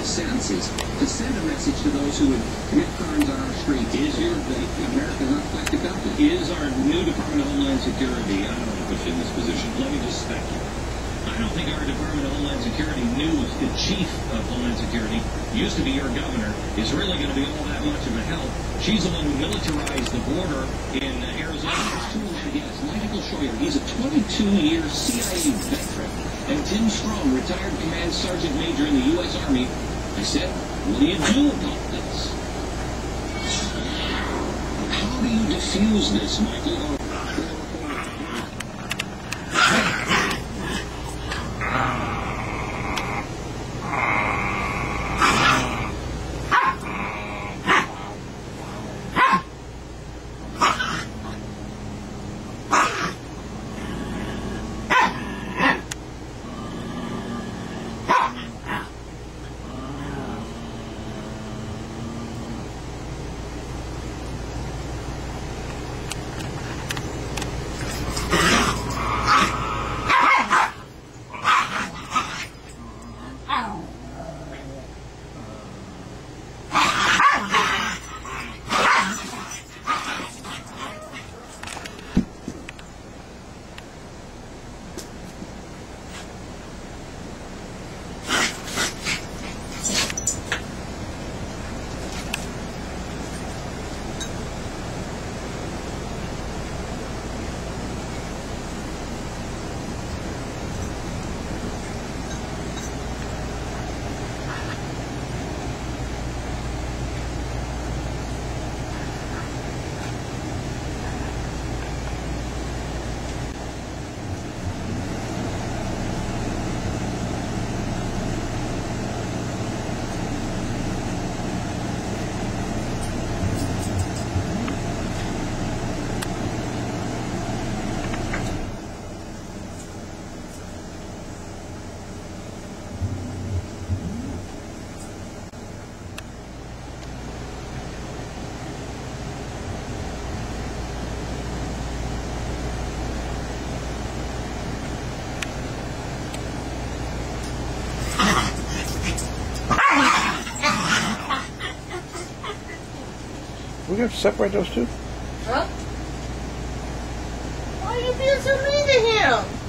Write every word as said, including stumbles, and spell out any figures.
sense is to send a message to those who would commit crimes on our streets. Is your America not like the government? Is our new Department of Homeland Security, I don't want to put you in this position, let me just speculate. I don't think our Department of Homeland Security news, the chief of Homeland Security, used to be your governor, is really going to be all that much of a help. She's the one who militarized the border in Arizona. There's two of yes, Michael Scheuer. He's a twenty-two year C I A veteran. And Tim Strom, retired command sergeant major in the U S Army. I said, what do you do about this? How do you defuse this, Michael? We have to separate those two? Huh? Why are you being so mean to him?